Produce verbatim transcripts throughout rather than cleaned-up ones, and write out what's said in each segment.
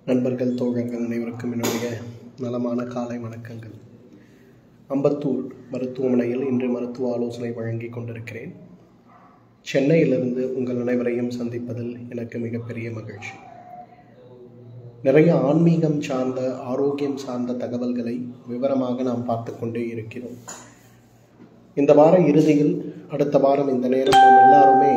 நண்பர்கள் தோழர்கள் அனைவருக்கும் என்னுடைய நலமான காலை வணக்கங்கள். அம்பத்தூர் மருத்துவமனையில் இன்று மருத்துவ ஆலோசனை வழங்கி கொண்டிருக்கிறேன். சென்னையிலிருந்து உங்கள் அனைவரையும் சந்திப்பதில் எனக்கு மிகப்பெரிய மகிழ்ச்சி. நிறைய ஆன்மீகம் சார்ந்த ஆரோக்கியம் சார்ந்த தகவல்களை விவரமாக நாம் பார்த்து கொண்டே இருக்கிறோம். இந்த வார இறுதியில் அடுத்த வாரம் இந்த நேரம் நாம் எல்லாருமே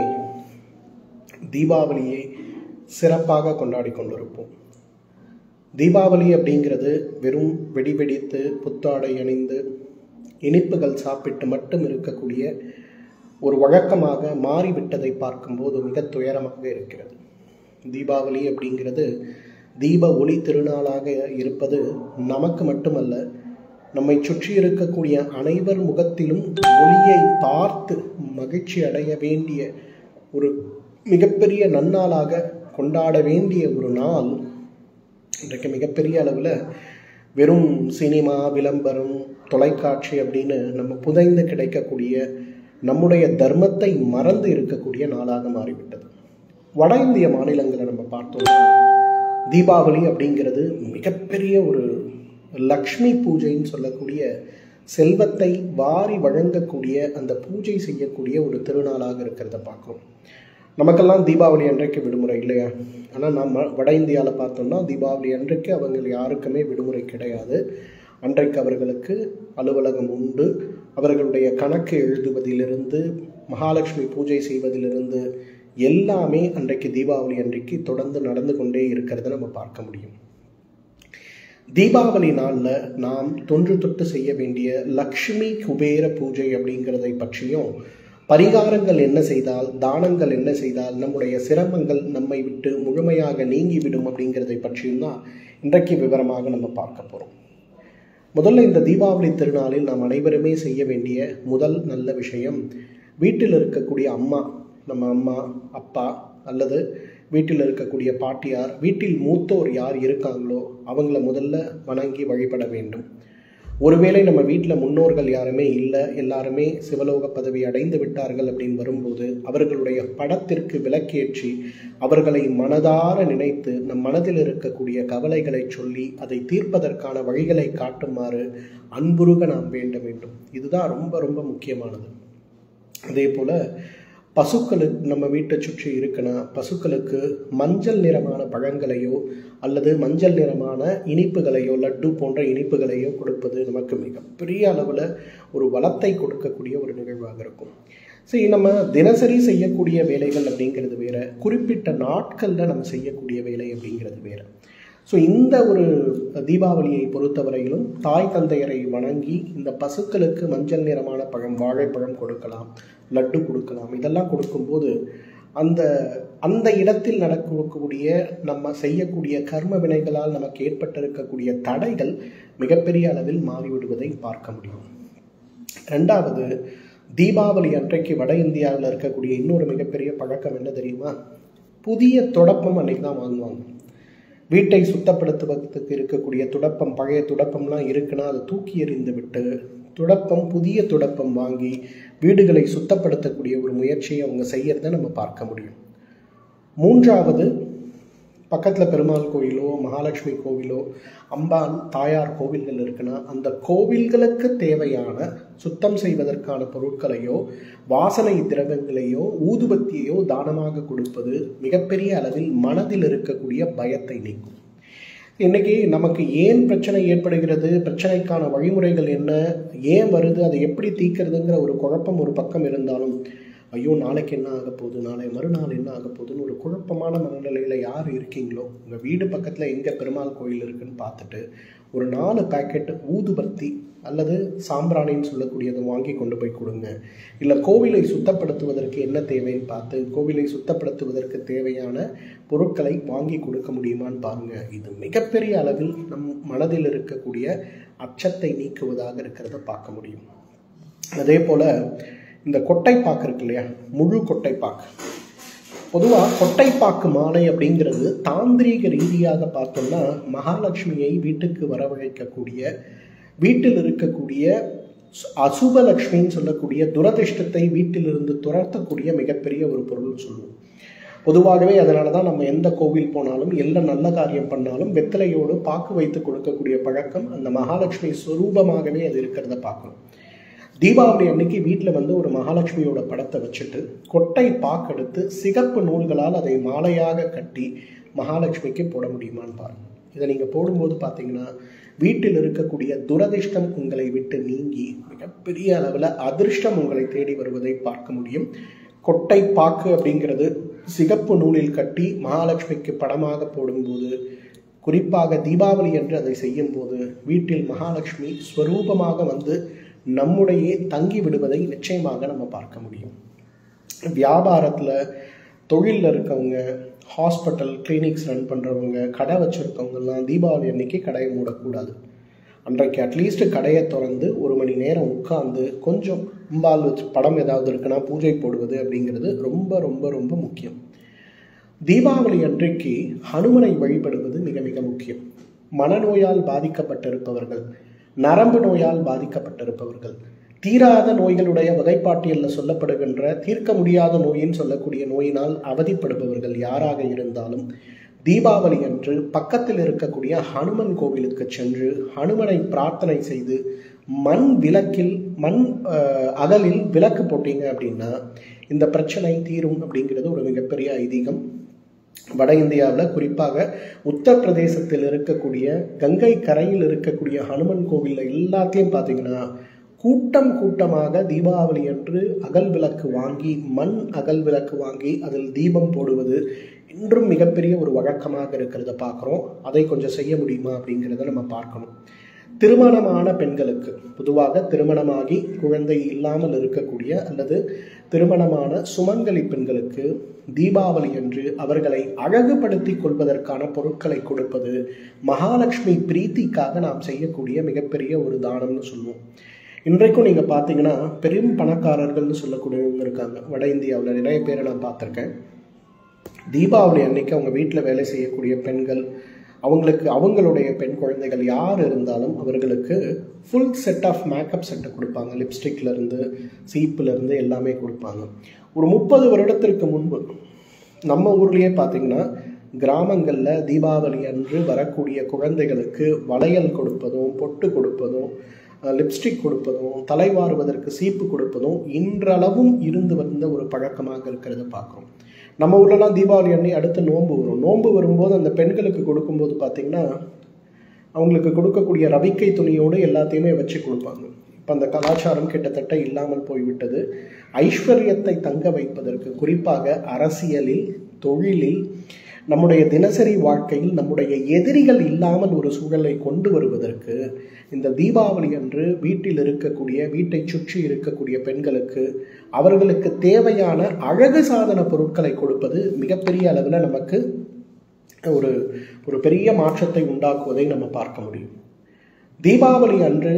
தீபாவளியை சிறப்பாக கொண்டாடி கொண்டிருப்போம். தீபாவளி அப்படிங்கிறது வெறும் வெடி வெடித்து புத்தாடை அணிந்து இனிப்புகள் சாப்பிட்டு மட்டும் இருக்கக்கூடிய ஒரு வழக்கமாக மாறிவிட்டதை பார்க்கும்போது மிக துயரமாக இருக்கிறது. தீபாவளி அப்படிங்கிறது தீப ஒளி திருநாளாக இருப்பது நமக்கு மட்டுமல்ல, நம்மை சுற்றி இருக்கக்கூடிய அனைவர் முகத்திலும் ஒளியை பார்த்து மகிழ்ச்சி அடைய வேண்டிய ஒரு மிகப்பெரிய நன்னாளாக கொண்டாட வேண்டிய ஒரு நாள். இன்றைக்கு மிகப்பெரிய அளவில் வெறும் சினிமா, விளம்பரம், தொலைக்காட்சி அப்படின்னு நம்ம புதைந்து கிடைக்கக்கூடிய நம்முடைய தர்மத்தை மறந்து இருக்கக்கூடிய நாளாக மாறிவிட்டது. வட இந்திய மாநிலங்களை நம்ம பார்த்தோம்னா தீபாவளி அப்படிங்கிறது மிகப்பெரிய ஒரு லக்ஷ்மி பூஜைன்னு சொல்லக்கூடிய செல்வத்தை வாரி வழங்கக்கூடிய அந்த பூஜை செய்யக்கூடிய ஒரு திருநாளாக இருக்கிறத பார்க்குறோம். நமக்கெல்லாம் தீபாவளி அன்றைக்கு விடுமுறை இல்லையா? ஆனால் நம்ம வட இந்தியாவில் பார்த்தோம்னா தீபாவளி அன்றைக்கு அவங்க யாருக்குமே விடுமுறை கிடையாது. அன்றைக்கு அவர்களுக்கு அலுவலகம் உண்டு. அவர்களுடைய கணக்கு எழுதுவதிலிருந்து மகாலட்சுமி பூஜை செய்வதிலிருந்து எல்லாமே அன்றைக்கு தீபாவளி அன்றைக்கு தொடர்ந்து நடந்து கொண்டே இருக்கிறத நம்ம பார்க்க முடியும். தீபாவளி நாளில் நாம் தொன்று தொட்டு செய்ய வேண்டிய லக்ஷ்மி குபேர பூஜை அப்படிங்கிறதை பற்றியும், பரிகாரங்கள் என்ன செய்தால், தானங்கள் என்ன செய்தால் நம்முடைய சிரமங்கள் நம்மை விட்டு முழுமையாக நீங்கிவிடும் அப்படிங்கிறதை பற்றியும் தான் இன்றைக்கு விவரமாக நம்ம பார்க்க போகிறோம். முதல்ல இந்த தீபாவளி திருநாளில் நாம் அனைவருமே செய்ய வேண்டிய முதல் நல்ல விஷயம், வீட்டில் இருக்கக்கூடிய அம்மா, நம்ம அம்மா அப்பா அல்லது வீட்டில் இருக்கக்கூடிய பாட்டியார், வீட்டில் மூத்தோர் யார் இருக்காங்களோ அவங்கள முதல்ல வணங்கி வழிபட வேண்டும். ஒருவேளை நம்ம வீட்டில் முன்னோர்கள் யாருமே இல்லை, எல்லாருமே சிவலோக பதவி அடைந்து விட்டார்கள் அப்படின்னு வரும்போது அவர்களுடைய படத்திற்கு விளக்கேற்றி அவர்களை மனதார நினைத்து நம் மனதில் இருக்கக்கூடிய கவலைகளை சொல்லி அதை தீர்ப்பதற்கான வழிகளை காட்டுமாறு அன்புருக நாம் வேண்ட வேண்டும். இதுதான் ரொம்ப ரொம்ப முக்கியமானது. அதே போல பசுக்களுக்கு நம்ம வீட்டை சுற்றி இருக்குன்னா பசுக்களுக்கு மஞ்சள் நிறமான பழங்களையோ அல்லது மஞ்சள் நிறமான இனிப்புகளையோ, லட்டு போன்ற இனிப்புகளையோ கொடுப்பது நமக்கு மிகப்பெரிய அளவில் ஒரு வளத்தை கொடுக்கக்கூடிய ஒரு நிகழ்வாக இருக்கும். சரி, நம்ம தினசரி செய்யக்கூடிய வேலைகள் அப்படிங்கிறது வேற, குறிப்பிட்ட நாட்களில் நம்ம செய்யக்கூடிய வேலை அப்படிங்கிறது வேற. ஸோ இந்த ஒரு தீபாவளியை பொறுத்தவரையிலும் தாய் தந்தையரை வணங்கி இந்த பசுக்களுக்கு மஞ்சள் நிறமான பழம், வாழைப்பழம் கொடுக்கலாம், லட்டு கொடுக்கலாம். இதெல்லாம் கொடுக்கும்போது அந்த அந்த இடத்தில் நடக்கக்கூடிய நம்ம செய்யக்கூடிய கர்ம வினைகளால் நமக்கு ஏற்பட்டிருக்கக்கூடிய தடைகள் மிகப்பெரிய அளவில் மாறிவிடுவதை பார்க்க முடியும். ரெண்டாவது, தீபாவளி அன்றைக்கு வட இந்தியாவில் இருக்கக்கூடிய இன்னொரு மிகப்பெரிய பழக்கம் என்ன தெரியுமா? புதிய துடப்பம் அன்னைக்கு தான் வாங்குவாங்க. வீட்டை சுத்தப்படுத்துவதற்கு இருக்கக்கூடிய துடப்பம், பழைய துடப்பம்லாம் இருக்குன்னா அதை தூக்கி எறிந்து விட்டு துடப்பம், புதிய துடப்பம் வாங்கி வீடுகளை சுத்தப்படுத்தக்கூடிய ஒரு முயற்சியை அவங்க செய்யறதை நம்ம பார்க்க முடியும். மூன்றாவது, பக்கத்தில் பெருமாள் கோயிலோ மகாலட்சுமி கோவிலோ அம்பாள் தாயார் கோவில்கள் இருக்குன்னா அந்த கோவில்களுக்கு தேவையான சுத்தம் செய்வதற்கான பொருட்களையோ வாசனை திரவங்களையோ ஊதுபத்தியையோ தானமாக கொடுப்பது மிகப்பெரிய அளவில் மனதில் இருக்கக்கூடிய பயத்தை நீக்கும். இன்னைக்கு நமக்கு ஏன் பிரச்சனை ஏற்படுகிறது, பிரச்சனைக்கான வழிமுறைகள் என்ன, ஏன் வருது, அதை எப்படி தீர்க்கிறதுங்கிற ஒரு குழப்பம் ஒரு பக்கம் இருந்தாலும், ஐயோ நாளைக்கு என்ன ஆக போகுது, நாளை மறுநாள் என்ன ஆக போகுதுன்னு ஒரு குழப்பமான மனநிலையில் யார் இருக்கீங்களோ உங்கள் வீடு பக்கத்தில் எங்கே பெருமாள் கோயில் இருக்குன்னு பார்த்துட்டு ஒரு நாலு பேக்கெட் ஊதுபத்தி அல்லது சாம்பிராணின்னு சொல்லக்கூடியதை வாங்கி கொண்டு போய் கொடுங்க. இல்லை கோவிலை சுத்தப்படுத்துவதற்கு என்ன தேவைன்னு பார்த்து கோவிலை சுத்தப்படுத்துவதற்கு தேவையான பொருட்களை வாங்கி கொடுக்க முடியுமான்னு பாருங்கள். இது மிகப்பெரிய அளவில் நம் மனதில் இருக்கக்கூடிய அச்சத்தை நீக்குவதாக இருக்கிறத பார்க்க முடியும். அதே போல் இந்த கொட்டைப்பாக்கு இருக்கு இல்லையா, முழு கொட்டைப்பாக்கு. பொதுவாக கொட்டைப்பாக்கு மாலை அப்படிங்கிறது தாந்திரீக ரீதியாக பார்த்தோம்னா மகாலட்சுமியை வீட்டுக்கு வரவழைக்கக்கூடிய, வீட்டில் இருக்கக்கூடிய அசுபலட்சுமின்னு சொல்லக்கூடிய துரதிருஷ்டத்தை வீட்டிலிருந்து துரத்தக்கூடிய மிகப்பெரிய ஒரு பொருள் சொல்லுவோம். பொதுவாகவே அதனால தான் நம்ம எந்த கோவில் போனாலும் எந்த நல்ல காரியம் பண்ணாலும் வெத்தலையோடு பாக்கு வைத்து கொடுக்கக்கூடிய பழக்கம் அந்த மகாலட்சுமி ஸ்வரூபமாகவே அது இருக்கிறத பார்க்கணும். தீபாவளி அன்னைக்கு வீட்டில் வந்து ஒரு மகாலட்சுமியோட படத்தை வச்சுட்டு கொட்டை பாக்கெடுத்து சிகப்பு நூல்களால் அதை மாலையாக கட்டி மகாலட்சுமிக்கு போட முடியுமான்னு பாருங்க. இதை நீங்கள் போடும்போது பார்த்தீங்கன்னா வீட்டில் இருக்கக்கூடிய துரதிர்ஷ்டம் உங்களை விட்டு நீங்கி மிகப்பெரிய அளவில் அதிர்ஷ்டம் உங்களை தேடி வருவதை பார்க்க முடியும். கொட்டை பாக்கு அப்படிங்கிறது சிகப்பு நூலில் கட்டி மகாலட்சுமிக்கு படமாக போடும்போது, குறிப்பாக தீபாவளி என்று அதை செய்யும் போது வீட்டில் மகாலட்சுமி ஸ்வரூபமாக வந்து நம்முடைய தங்கி விடுவதை நிச்சயமாக நம்ம பார்க்க முடியும். வியாபாரத்தில் தொழிலில் இருக்கவங்க, ஹாஸ்பிட்டல் கிளினிக்ஸ் ரன் பண்ணுறவங்க, கடை வச்சுருக்கவங்கெல்லாம் தீபாவளி அன்னைக்கு கடையை மூடக்கூடாது. அன்றைக்கு அட்லீஸ்ட் கடையை திறந்து ஒரு மணி நேரம் உட்கார்ந்து கொஞ்சம் அம்பாள் வச்சு படம் ஏதாவது இருக்குன்னா பூஜை போடுவது அப்படிங்கிறது ரொம்ப ரொம்ப ரொம்ப முக்கியம். தீபாவளி அன்றைக்கு ஹனுமனை வழிபடுவது மிக மிக முக்கியம். மனநோயால் பாதிக்கப்பட்டிருப்பவர்கள், நரம்பு நோயால் பாதிக்கப்பட்டிருப்பவர்கள், தீராத நோய்களுடைய வகைப்பாட்டியலில் சொல்லப்படுகின்ற தீர்க்க முடியாத நோயின்னு சொல்லக்கூடிய நோயினால் அவதிப்படுபவர்கள் யாராக இருந்தாலும் தீபாவளி அன்று பக்கத்தில் இருக்கக்கூடிய ஹனுமன் கோவிலுக்கு சென்று ஹனுமனை பிரார்த்தனை செய்து மண் விளக்கில் மண் அகலில் விளக்கு போட்டீங்க அப்படின்னா இந்த பிரச்சனை தீரும் அப்படிங்கிறது ஒரு மிகப்பெரிய ஐதீகம். வட இந்தியாவில் குறிப்பாக உத்தரப்பிரதேசத்தில் இருக்கக்கூடிய கங்கை கரையில் இருக்கக்கூடிய ஹனுமன் கோவிலில் எல்லாத்தையும் பார்த்தீங்கன்னா கூட்டம் கூட்டமாக தீபாவளி அன்று அகல் விளக்கு வாங்கி மண் அகல் விளக்கு வாங்கி அதில் தீபம் போடுவது இன்றும் மிகப்பெரிய ஒரு வழக்கமாக இருக்கிறத பார்க்குறோம். அதை கொஞ்சம் செய்ய முடியுமா அப்படிங்கிறத நம்ம பார்க்கணும். திருமணமான பெண்களுக்கு, பொதுவாக திருமணமாகி குழந்தை இல்லாமல் இருக்கக்கூடிய அல்லது திருமணமான சுமங்கலி பெண்களுக்கு தீபாவளி அன்று அவர்களை அழகுபடுத்தி கொள்வதற்கான பொருட்களை கொடுப்பது மகாலட்சுமி பிரீத்திக்காக நாம் செய்யக்கூடிய மிகப்பெரிய ஒரு தானம்னு சொல்லுவோம். இன்றைக்கும் நீங்கள் பார்த்தீங்கன்னா பெரும் பணக்காரர்கள்னு சொல்லக்கூடியவங்க இருக்காங்க. வட இந்தியாவில் நிறைய பேரை நான் பார்த்துருக்கேன். தீபாவளி அன்னைக்கு அவங்க வீட்டில் வேலை செய்யக்கூடிய பெண்கள், அவங்களுக்கு அவங்களுடைய பெண் குழந்தைகள் யார் இருந்தாலும் அவர்களுக்கு ஃபுல் செட் ஆஃப் மேக்கப் செட்டை கொடுப்பாங்க. லிப்ஸ்டிக்லேருந்து சீப்புலேருந்து எல்லாமே கொடுப்பாங்க. ஒரு முப்பது வருடத்திற்கு முன்பு நம்ம ஊர்லேயே பார்த்திங்கன்னா கிராமங்களில் தீபாவளி அன்று வரக்கூடிய குழந்தைகளுக்கு வளையல் கொடுப்பதும் பொட்டு கொடுப்பதும் லிப்ஸ்டிக் கொடுப்பதும் தலைவாறுவதற்கு சீப்பு கொடுப்பதும் இன்றளவும் இருந்து வந்த ஒரு பழக்கமாக இருக்கிறத பார்க்குறோம். நம்ம ஊர்லலாம் தீபாவளி அன்னி அடுத்து நோன்பு வரும். நோன்பு வரும்போது அந்த பெண்களுக்கு கொடுக்கும்போது பார்த்திங்கன்னா அவங்களுக்கு கொடுக்கக்கூடிய ரவிக்கை துணியோடு எல்லாத்தையுமே வச்சு கொடுப்பாங்க. இப்போ அந்த கலாச்சாரம் கிட்டத்தட்ட இல்லாமல் போய்விட்டது. ஐஸ்வர்யத்தை தங்க வைப்பதற்கு, குறிப்பாக அரசியலில், தொழிலில், நம்முடைய தினசரி வாழ்க்கையில் நம்முடைய எதிரிகள் இல்லாமல் ஒரு சூழலை கொண்டு வருவதற்கு இந்த தீபாவளி அன்று வீட்டில் இருக்கக்கூடிய, வீட்டை சுற்றி இருக்கக்கூடிய பெண்களுக்கு அவர்களுக்கு தேவையான அழகு சாதன பொருட்களை கொடுப்பது மிகப்பெரிய அளவில் நமக்கு ஒரு ஒரு பெரிய மாற்றத்தை உண்டாக்குவதை நம்ம பார்க்க முடியும். தீபாவளி அன்று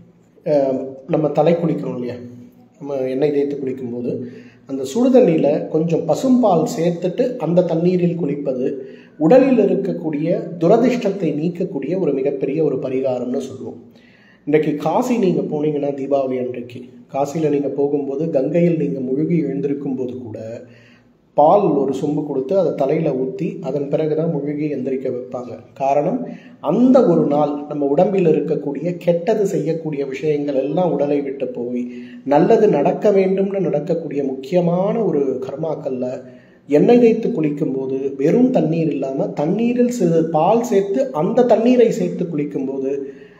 நம்ம தலை குளிக்கிறோம் இல்லையா, நம்ம எண்ணெய் தேய்த்து குளிக்கும்போது அந்த சுடுதண்ணியில் கொஞ்சம் பசும்பால் சேர்த்துட்டு அந்த தண்ணீரில் குளிப்பது உடலில் இருக்கக்கூடிய துரதிர்ஷ்டத்தை நீக்கக்கூடிய ஒரு மிகப்பெரிய ஒரு பரிகாரம்னு சொல்லுவோம். இன்றைக்கு காசி நீங்கள் போனீங்கன்னா தீபாவளி அன்றைக்கு காசியில் நீங்கள் போகும்போது கங்கையில் நீங்கள் முழுகி எழுந்திருக்கும் போது கூட பால் ஒரு சொம்பு கொடுத்து அதை தலையில் ஊற்றி அதன் பிறகு தான் முழுகி எந்திரிக்க வைப்பாங்க. காரணம், அந்த ஒரு நாள் நம்ம உடம்பில் இருக்கக்கூடிய கெட்டது செய்யக்கூடிய விஷயங்கள் எல்லாம் உடலை விட்டு போய் நல்லது நடக்க வேண்டும்னு நடக்கக்கூடிய முக்கியமான ஒரு கர்மாக்கல்ல எண்ணெய் தேய்த்து குளிக்கும் போது வெறும் தண்ணீர் இல்லாமல் தண்ணீரில் சிறிது பால் சேர்த்து அந்த தண்ணீரை சேர்த்து குளிக்கும்போது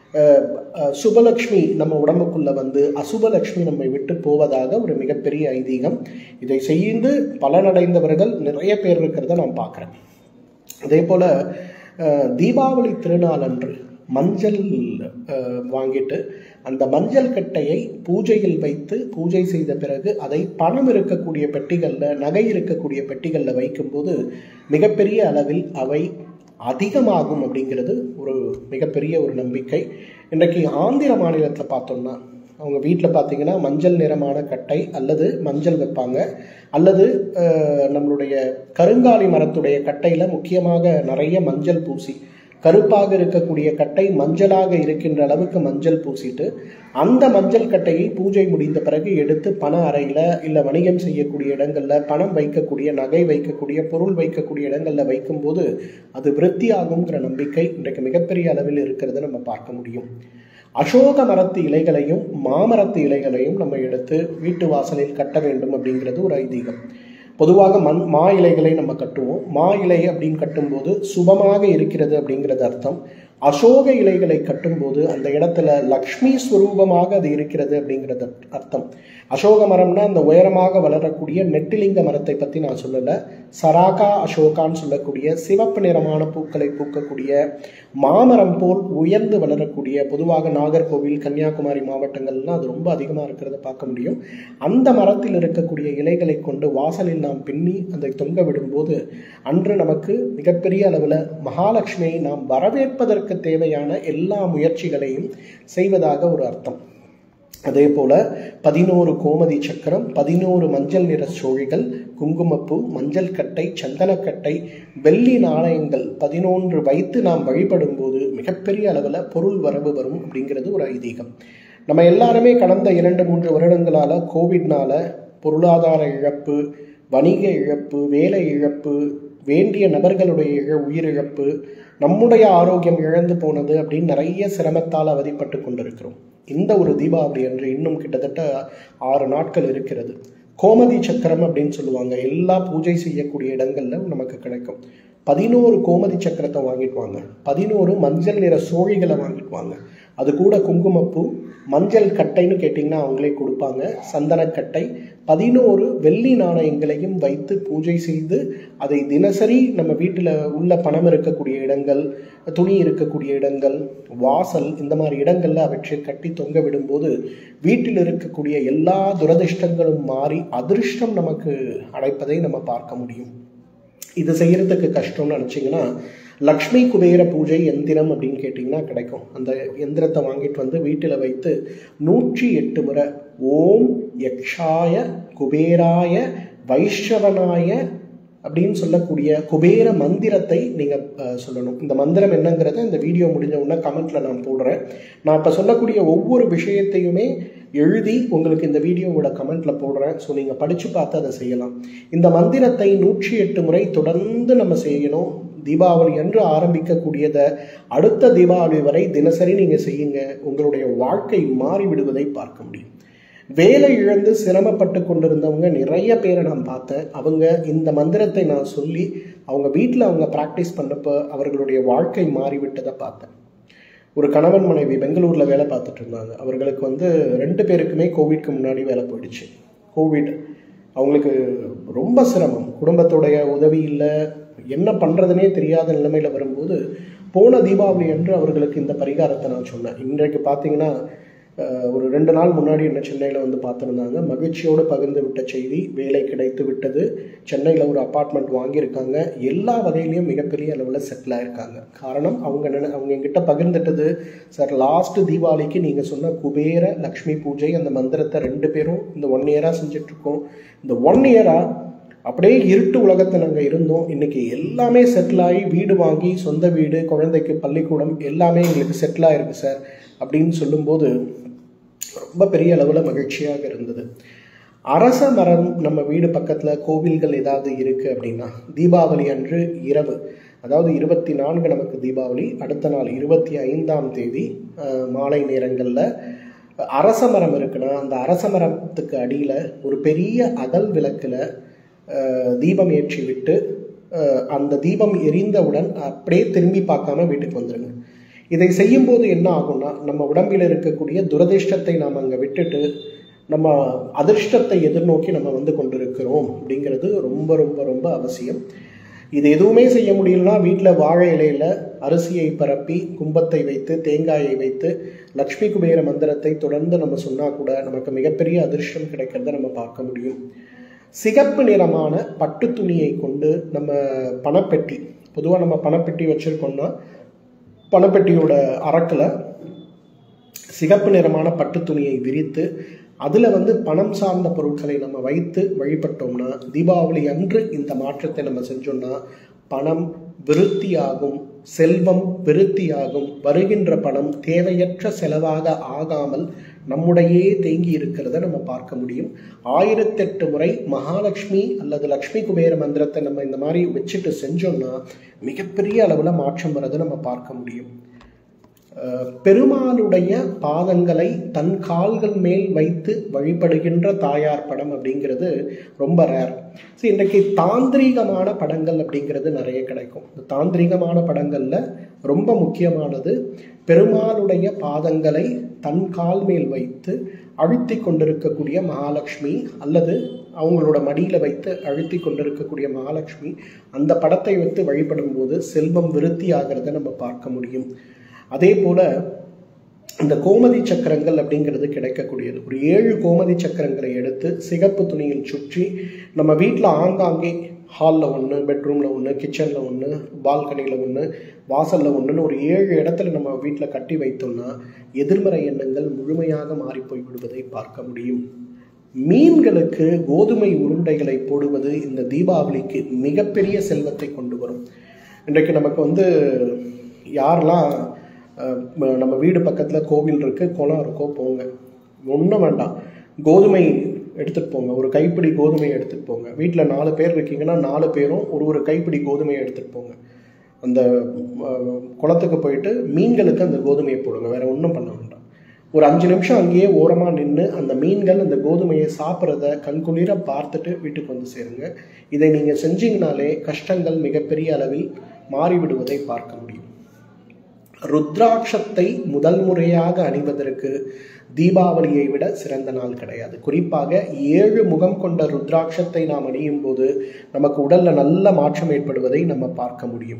சுபலக்ஷ்மி நம்ம உடம்புக்குள்ள வந்து அசுபலக்ஷ்மி நம்மை விட்டு போவதாக ஒரு மிகப்பெரிய ஐதீகம். இதை செய்து பலனடைந்தவர்கள் நிறைய பேர் இருக்கிறத நான் பார்க்குறேன். அதே போல தீபாவளி திருநாள் அன்று மஞ்சள் வாங்கிட்டு அந்த மஞ்சள் கட்டையை பூஜையில் வைத்து பூஜை செய்த பிறகு அதை பணம் இருக்கக்கூடிய பெட்டிகளில், நகை இருக்கக்கூடிய பெட்டிகளில் வைக்கும்போது மிகப்பெரிய அளவில் அவை அதிகமாகும் அப்படிங்கிறது ஒரு மிகப்பெரிய ஒரு நம்பிக்கை. இன்றைக்கு ஆந்திர மாநிலத்தில் பார்த்தோம்னா அவங்க வீட்டில் பார்த்தீங்கன்னா மஞ்சள் நிறமான கட்டை அல்லது மஞ்சள் வைப்பாங்க, அல்லது நம்மளுடைய கருங்காலி மரத்துடைய கட்டையில் முக்கியமாக நிறைய மஞ்சள் பூசி கருப்பாக இருக்கக்கூடிய கட்டை மஞ்சளாக இருக்கின்ற அளவுக்கு மஞ்சள் பூசிட்டு அந்த மஞ்சள் கட்டையை பூஜை முடிந்த பிறகு எடுத்து பண அறையில் இல்லை வணிகம் செய்யக்கூடிய இடங்களில் பணம் வைக்கக்கூடிய நகை வைக்கக்கூடிய பொருள் வைக்கக்கூடிய இடங்களில் வைக்கும்போது அது விருத்தி ஆகுங்கிற நம்பிக்கை இன்றைக்கு மிகப்பெரிய அளவில் இருக்கிறத நம்ம பார்க்க முடியும். அசோக மரத்து இலைகளையும் மாமரத்து இலைகளையும் நம்ம எடுத்து வீட்டு வாசலில் கட்ட வேண்டும் அப்படிங்கிறது ஒரு ஐதீகம். பொதுவாக மண் மா இலைகளை நம்ம கட்டுவோம். மா இலை அப்படின்னு கட்டும்போது சுபமாக இருக்கிறது அப்படிங்கிறது அர்த்தம். அசோக இலைகளை கட்டும்போது அந்த இடத்துல லக்ஷ்மி ஸ்வரூபமாக அது இருக்கிறது அப்படிங்கிறது அர்த்தம். அசோக மரம்னா அந்த உயரமாக வளரக்கூடிய நெட்டிலிங்க மரத்தை பற்றி நான் சொல்லலை. சராகா அசோகான்னு சொல்லக்கூடிய சிவப்பு நிறமான பூக்களை பூக்கக்கூடிய மாமரம் போல் உயர்ந்து வளரக்கூடிய, பொதுவாக நாகர்கோவில் கன்னியாகுமரி மாவட்டங்கள்லாம் அது ரொம்ப அதிகமாக இருக்கிறத பார்க்க முடியும். அந்த மரத்தில் இருக்கக்கூடிய இலைகளை கொண்டு வாசலில் நாம் பின்னி அதை தொங்க விடும்போது அன்று நமக்கு மிகப்பெரிய அளவில் மகாலட்சுமியை நாம் வரவேற்பதற்கு தேவையான எல்லா முயற்சிகளையும் செய்வதாக ஒரு அர்த்தம். அதே போல பதினோரு கோமதி சக்கரம், பதினோரு மஞ்சள் நிற சோழிகள், குங்குமப்பூ, மஞ்சள் கட்டை, சந்தனக்கட்டை, வெள்ளி நாணயங்கள் பதினொன்று வைத்து நாம் வழிபடும் போது மிகப்பெரிய அளவில் பொருள் வரவு வரும் அப்படிங்கிறது ஒரு ஐதீகம். நம்ம எல்லாருமே கடந்த இரண்டு மூன்று வருடங்களால கோவிட்னால பொருளாதார இழப்பு, வணிக இழப்பு, வேலை இழப்பு, வேண்டிய நபர்களுடைய இழ உயிரிழப்பு, நம்முடைய ஆரோக்கியம் இழந்து போனது அப்படின்னு நிறைய சிரமத்தால் அவதிப்பட்டு கொண்டிருக்கிறோம். இந்த ஒரு தீபாவளி அன்று இன்னும் கிட்டத்தட்ட ஆறு நாட்கள் இருக்கிறது. கோமதி சக்கரம் அப்படின்னு சொல்லுவாங்க. எல்லா பூஜை செய்யக்கூடிய இடங்கள்ல நமக்கு கிடைக்கும். பதினோரு கோமதி சக்கரத்தை வாங்கிட்டு வாங்க. பதினோரு மஞ்சள் நிற சோழிகளை வாங்கிட்டு வாங்க. அது கூட குங்குமப்பூ, மஞ்சள் கட்டைன்னு கேட்டிங்கன்னா அவங்களே கொடுப்பாங்க, சந்தனக்கட்டை, பதினோரு வெள்ளி நாணயங்களையும் வைத்து பூஜை செய்து அதை தினசரி நம்ம வீட்டில் உள்ள பணம் இருக்கக்கூடிய இடங்கள், துணி இருக்கக்கூடிய இடங்கள், வாசல், இந்த மாதிரி இடங்கள்ல அவற்றை கட்டி தொங்க விடும்போது வீட்டில் இருக்கக்கூடிய எல்லா துரதிர்ஷ்டங்களும் மாறி அதிர்ஷ்டம் நமக்கு அடைப்பதை நம்ம பார்க்க முடியும். இது செய்யறதுக்கு கஷ்டம்னு நினச்சிங்கன்னா லக்ஷ்மி குபேர பூஜை எந்திரம் அப்படின்னு கேட்டிங்கன்னா கிடைக்கும். அந்த எந்திரத்தை வாங்கிட்டு வந்து வீட்டில் வைத்து நூற்றி எட்டு முறை ஓம் யக்ஷாய குபேராய வைஷ்ணவனாய அப்படின்னு சொல்லக்கூடிய குபேர மந்திரத்தை நீங்கள் சொல்லணும். இந்த மந்திரம் என்னங்கிறத இந்த வீடியோ முடிஞ்ச உடனே கமெண்ட்ல நான் போடுறேன். நான் இப்போ சொல்லக்கூடிய ஒவ்வொரு விஷயத்தையுமே எழுதி உங்களுக்கு இந்த வீடியோவோட கமெண்ட்ல போடுறேன். ஸோ நீங்கள் படித்து பார்த்து அதை செய்யலாம். இந்த மந்திரத்தை நூற்றி எட்டு முறை தொடர்ந்து நம்ம செய்யணும். தீபாவளி அன்று ஆரம்பிக்கக்கூடியதை அடுத்த தீபாவளி வரை தினசரி நீங்கள் செய்யுங்க. உங்களுடைய வாழ்க்கை மாறிவிடுவதை பார்க்க முடியும். வேலை இழந்து சிரமப்பட்டு கொண்டிருந்தவங்க நிறைய பேரை நான் பார்த்தேன். அவங்க இந்த மந்திரத்தை நான் சொல்லி அவங்க வீட்டில் அவங்க ப்ராக்டிஸ் பண்ணப்போ அவர்களுடைய வாழ்க்கை மாறிவிட்டதை பார்த்தேன். ஒரு கணவன் மனைவி பெங்களூரில் வேலை பார்த்துட்டு இருந்தாங்க. அவர்களுக்கு வந்து ரெண்டு பேருக்குமே கோவிட்க்கு முன்னாடி வேலை போயிடுச்சு. கோவிட் அவங்களுக்கு ரொம்ப சிரமம், குடும்பத்துடைய உதவி இல்லை, என்ன பண்ணுறதுனே தெரியாத நிலைமையில் வரும்போது போன தீபாவளி அன்று அவர்களுக்கு இந்த பரிகாரத்தை நான் சொன்னேன். இன்றைக்கு பார்த்தீங்கன்னா ஒரு ரெண்டு நாள் முன்னாடி என்ன சென்னையில் வந்து பார்த்துருந்தாங்க. மகிழ்ச்சியோடு பகிர்ந்து விட்ட செய்தி, வேலை கிடைத்து விட்டது, சென்னையில் ஒரு அப்பார்ட்மெண்ட் வாங்கியிருக்காங்க, எல்லா வகையிலையும் மிகப்பெரிய அளவில் செட்டில் ஆயிருக்காங்க. காரணம் அவங்க நினை அவங்க எங்கிட்ட பகிர்ந்துட்டது, சார் லாஸ்ட் தீபாவளிக்கு நீங்கள் சொன்ன குபேர லக்ஷ்மி பூஜை அந்த மந்திரத்தை ரெண்டு பேரும் இந்த ஒன் இயராக செஞ்சிட்ருக்கோம். இந்த ஒன் இயராக அப்படியே இருட்டு உலகத்தை நாங்கள் இருந்தோம். இன்னைக்கு எல்லாமே செட்டில் ஆகி வீடு வாங்கி சொந்த வீடு, குழந்தைக்கு பள்ளிக்கூடம் எல்லாமே எங்களுக்கு செட்டில் ஆயிருக்கு சார் அப்படின்னு சொல்லும்போது ரொம்ப பெரிய அளவில் மகிழ்ச்சியாக இருந்தது. அரச மரம் நம்ம வீடு பக்கத்தில் கோவில்கள் ஏதாவது இருக்குது அப்படின்னா தீபாவளி அன்று இரவு, அதாவது இருபத்தி நான்கு நமக்கு தீபாவளி, அடுத்த நாள் இருபத்தி ஐந்தாம் தேதி மாலை நேரங்களில் அரச மரம் இருக்குன்னா அந்த அரச மரத்துக்கு அடியில் ஒரு பெரிய அகல் விளக்கில் தீபம் ஏற்றி விட்டு அந்த தீபம் எரிந்தவுடன் அப்படியே திரும்பி பார்க்காம வீட்டுக்கு வந்துடுங்க. இதை செய்யும்போது என்ன ஆகும்னா நம்ம உடம்பில் இருக்கக்கூடிய துரதிர்ஷ்டத்தை நாம் அங்கே விட்டுட்டு நம்ம அதிர்ஷ்டத்தை எதிர்நோக்கி நம்ம வந்து கொண்டிருக்கிறோம் அப்படிங்கிறது ரொம்ப ரொம்ப ரொம்ப அவசியம். இது எதுவுமே செய்ய முடியலன்னா வீட்டில் வாழை இலையில் அரிசியை பரப்பி கும்பத்தை வைத்து தேங்காயை வைத்து லக்ஷ்மி குபேர மந்திரத்தை தொடர்ந்து நம்ம சொன்னால் கூட நமக்கு மிகப்பெரிய அதிர்ஷ்டம் கிடைக்கிறத நம்ம பார்க்க முடியும். சிகப்பு நிறமான பட்டு துணியை கொண்டு நம்ம பணப்பெட்டி, பொதுவாக நம்ம பணப்பெட்டி வச்சுருக்கோம்னா பணப்பெட்டியோட அரக்கில் சிகப்பு நிறமான பட்டு துணியை விரித்து அதில் வந்து பணம் சார்ந்த பொருட்களை நம்ம வைத்து வழிபட்டோம்னா தீபாவளி அன்று இந்த மாற்றத்தை நம்ம செஞ்சோம்னா பணம், விருத்தியாகும், செல்வம் விருத்தியாகும், வருகின்ற பணம் தேவையற்ற செலவாக ஆகாமல் நம்முடையே தேங்கி இருக்கிறத நம்ம பார்க்க முடியும். ஆயிரத்தெட்டு முறை மகாலட்சுமி அல்லது லக்ஷ்மி குபேர மந்திரத்தை நம்ம இந்த மாதிரி வச்சுட்டு செஞ்சோம்னா மிகப்பெரிய அளவில் மாற்றம் வர்றதை நம்ம பார்க்க முடியும். பெருமாளுடைய பாதங்களை தன் கால்கள் மேல் வைத்து வழிபடுகின்ற தாயார் படம் அப்படிங்கிறது ரொம்ப ரேர். ஸோ இன்றைக்கு தாந்திரீகமான படங்கள் அப்படிங்கிறது நிறைய கிடைக்கும். இந்த தாந்திரீகமான படங்கள்ல ரொம்ப முக்கியமானது பெருமாளுடைய பாதங்களை தன் கால் மேல் வைத்து அழுத்தி கொண்டிருக்கக்கூடிய மகாலட்சுமி அல்லது அவங்களோட மடியில வைத்து அழுத்தி கொண்டிருக்கக்கூடிய மகாலட்சுமி. அந்த படத்தை வைத்து வழிபடும் போது செல்வம் விருத்தி ஆகிறத நம்ம பார்க்க முடியும். அதே போல இந்த கோமதி சக்கரங்கள் அப்படிங்கிறது கிடைக்கக்கூடியது. ஒரு ஏழு கோமதி சக்கரங்களை எடுத்து சிகப்பு துணியில் சுற்றி நம்ம வீட்டில் ஆங்காங்கே ஹாலில் ஒன்று, பெட்ரூமில் ஒன்று, கிச்சனில் ஒன்று, பால்கனியில் ஒன்று, வாசலில் ஒன்றுன்னு ஒரு ஏழு இடத்துல நம்ம வீட்டில் கட்டி வைத்தோம்னா எதிர்மறை எண்ணங்கள் முழுமையாக மாறி போய் விடுவதை பார்க்க முடியும். மீன்களுக்கு கோதுமை உருண்டைகளை போடுவது இந்த தீபாவளிக்கு மிகப்பெரிய செல்வத்தை கொண்டு வரும். இன்றைக்கு நமக்கு வந்து யாரெல்லாம் நம்ம வீடு பக்கத்தில் கோவில் இருக்குது, குளம் இருக்கோ போங்க, ஒன்றும் வேண்டாம், கோதுமை எடுத்துகிட்டு போங்க, ஒரு கைப்பிடி கோதுமையை எடுத்துகிட்டு போங்க. வீட்டில் நாலு பேர் இருக்கீங்கன்னா நாலு பேரும் ஒரு ஒரு கைப்பிடி கோதுமையை எடுத்துகிட்டு போங்க. அந்த குளத்துக்கு போயிட்டு மீன்களுக்கு அந்த கோதுமையை போடுங்க, வேறு ஒன்றும் பண்ண வேண்டாம். ஒரு அஞ்சு நிமிஷம் அங்கேயே ஓரமாக நின்று அந்த மீன்கள் அந்த கோதுமையை சாப்பிட்றத கண்குளிர பார்த்துட்டு வீட்டுக்கு வந்து சேருங்க. இதை நீங்கள் செஞ்சீங்கனாலே கஷ்டங்கள் மிகப்பெரிய அளவில் மாறிவிடுவதை பார்க்க முடியும். ருத்ராட்சத்தை முதல் முறையாக அணிவதற்கு தீபாவளியை விட சிறந்த நாள் கிடையாது. குறிப்பாக ஏழு முகம் கொண்ட ருத்ராட்சத்தை நாம் அணியும் போது நமக்கு உடல்ல நல்ல மாற்றம் ஏற்படுவதை நம்ம பார்க்க முடியும்.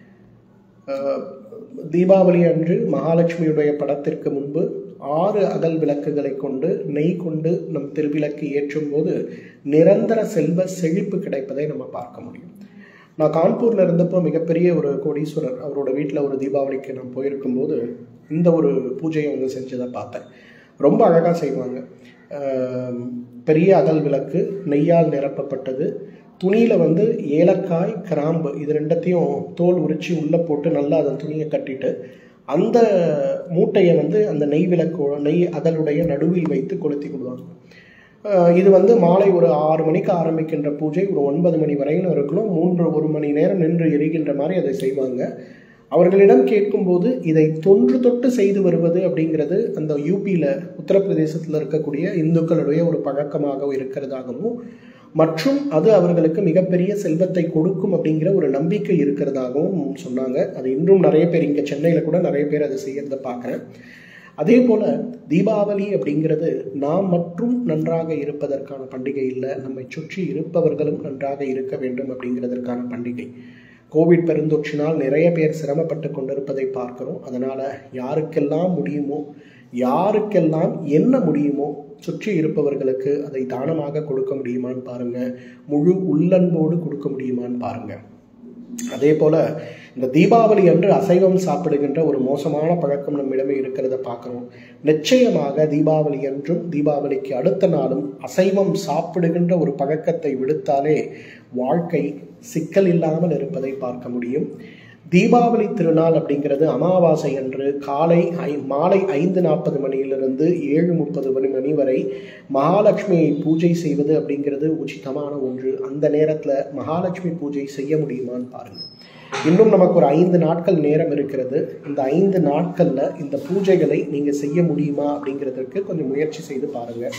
தீபாவளி அன்று மகாலட்சுமியுடைய படத்திற்கு முன்பு ஆறு அகல் விளக்குகளை கொண்டு நெய் கொண்டு நம் திருவிளக்கு ஏற்றும் போது நிரந்தர செல்வ செழிப்பு கிடைப்பதை நம்ம பார்க்க முடியும். நான் கான்பூரில் இருந்தப்போ மிகப்பெரிய ஒரு கோடீஸ்வரர் அவரோட வீட்டில் ஒரு தீபாவளிக்கு நான் போயிருக்கும் போது இந்த ஒரு பூஜையை வந்து செஞ்சதை பார்த்தேன். ரொம்ப அழகாக செய்வாங்க. பெரிய அகல் விளக்கு நெய்யால் நிரப்பப்பட்டது. துணியில் வந்து ஏலக்காய், கிராம்பு இது ரெண்டத்தையும் தோல் உரித்து உள்ளே போட்டு நல்லா அந்த துணியை கட்டிட்டு அந்த மூட்டையை வந்து அந்த நெய் விளக்கு நெய் அகலுடைய நடுவில் வைத்து கொளுத்தி கொடுவாங்க. இது வந்து மாலை ஒரு ஆறு மணிக்கு ஆரம்பிக்கின்ற பூஜை ஒரு ஒன்பது மணி வரையிலும் இருக்கணும். மூன்று ஒரு மணி நேரம் நின்று எரிகின்ற மாதிரி அதை செய்வாங்க. அவர்களிடம் கேட்கும்போது இதை தொன்று தொட்டு செய்து வருவது அப்படிங்கிறது அந்த யூபியில் உத்தரப்பிரதேசத்தில் இருக்கக்கூடிய இந்துக்களுடைய ஒரு பழக்கமாக இருக்கிறதாகவும் மற்றும் அது அவர்களுக்கு மிகப்பெரிய செல்வத்தை கொடுக்கும் அப்படிங்கிற ஒரு நம்பிக்கை இருக்கிறதாகவும் சொன்னாங்க. அது இன்னும் நிறைய பேர் இங்கே சென்னையில் கூட நிறைய பேர் அதை செய்யறதை பார்க்குறேன். அதே போல தீபாவளி அப்படிங்கிறது நாம் மற்றும் நன்றாக இருப்பதற்கான பண்டிகை இல்லை, நம்மை சுற்றி இருப்பவர்களும் நன்றாக இருக்க வேண்டும் அப்படிங்கிறதற்கான பண்டிகை. கோவிட் பெருந்தொற்றினால் நிறைய பேர் சிரமப்பட்டு கொண்டிருப்பதை பார்க்கிறோம். அதனால யாருக்கெல்லாம் முடியுமோ யாருக்கெல்லாம் என்ன முடியுமோ சுற்றி இருப்பவர்களுக்கு அதை தானமாக கொடுக்க முடியுமான்னு பாருங்க, முழு உள்ளன்போடு கொடுக்க முடியுமான்னு பாருங்க. அதே போல இந்த தீபாவளி அன்று அசைவம் சாப்பிடுகின்ற ஒரு மோசமான பழக்கம் நம்மிடமே இருக்கிறத பார்க்கிறோம். நிச்சயமாக தீபாவளி அன்றும் தீபாவளிக்கு அடுத்த நாளும் அசைவம் சாப்பிடுகின்ற ஒரு பழக்கத்தை விடுத்தாலே வாழ்க்கை சிக்கல் இல்லாமல் இருப்பதை பார்க்க முடியும். தீபாவளி திருநாள் அப்படிங்கிறது அமாவாசை அன்று காலை ஐ மாலை ஐந்து நாற்பது மணியிலிருந்து ஏழு முப்பது மணி மணி வரை மகாலட்சுமியை பூஜை செய்வது அப்படிங்கிறது உச்சிதமான ஒன்று. அந்த நேரத்தில் மகாலட்சுமி பூஜை செய்ய முடியுமான்னு பாருங்கள். இன்னும் நமக்கு ஒரு ஐந்து நாட்கள் நேரம் இருக்கிறது. இந்த ஐந்து நாட்களில் இந்த பூஜைகளை நீங்கள் செய்ய முடியுமா அப்படிங்கிறதுக்கு கொஞ்சம் முயற்சி செய்து பாருங்கள்.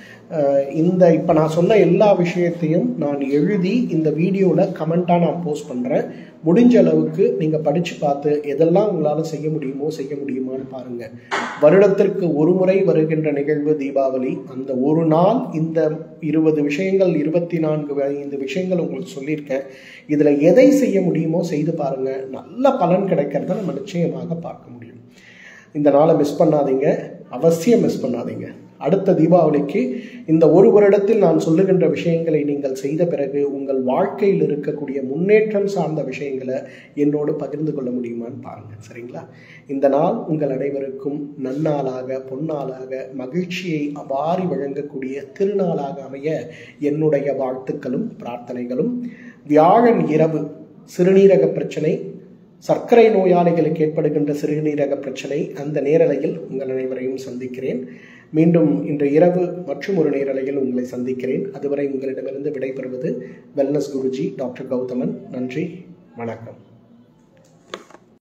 இந்த இப்போ நான் சொன்ன எல்லா விஷயத்தையும் நான் எழுதி இந்த வீடியோவில் கமெண்ட்டாக நான் போஸ்ட் பண்ணுறேன். முடிஞ்ச அளவுக்கு நீங்கள் படித்து பார்த்து எதெல்லாம் உங்களால் செய்ய முடியுமோ செய்ய முடியுமான்னு பாருங்கள். வருடத்திற்கு ஒரு முறை வருகின்ற நிகழ்வு தீபாவளி. அந்த ஒரு நாள் இந்த இருபது விஷயங்கள் இருபத்தி நான்கு ஐந்து விஷயங்கள் உங்களுக்கு சொல்லியிருக்கேன். இதில் எதை செய்ய முடியுமோ செய்து பாருங்கள். நல்ல பலன் கிடைக்கிறத நம்ம நிச்சயமாக பார்க்க முடியும். இந்த நாளை மிஸ் பண்ணாதீங்க, அவசியம் மிஸ் பண்ணாதீங்க. அடுத்த தீபாவளிக்கு இந்த ஒரு வருடத்தில் நான் சொல்லுகின்ற விஷயங்களை நீங்கள் செய்த பிறகு உங்கள் வாழ்க்கையில் இருக்கக்கூடிய முன்னேற்றம் சார்ந்த விஷயங்களை என்னோடு பகிர்ந்து கொள்ள முடியுமான்னு பாருங்கள். சரிங்களா? இந்த நாள் உங்கள் அனைவருக்கும் நன்னாளாக, பொன்னாளாக, மகிழ்ச்சியை அவாரி வழங்கக்கூடிய திருநாளாக அமைய என்னுடைய வாழ்த்துக்களும் பிரார்த்தனைகளும். வியாழன் இரவு சிறுநீரக பிரச்சனை, சர்க்கரை நோயாளிகளுக்கு ஏற்படுகின்ற சிறுநீரக பிரச்சனை, அந்த நேரலையில் உங்கள் அனைவரையும் சந்திக்கிறேன். மீண்டும் இன்று இரவு மற்றும் ஒரு நேரலையில் உங்களை சந்திக்கிறேன். அதுவரை உங்களிடமிருந்து விடைபெறுவது வெல்னஸ் குருஜி டாக்டர் கௌதமன். நன்றி, வணக்கம்.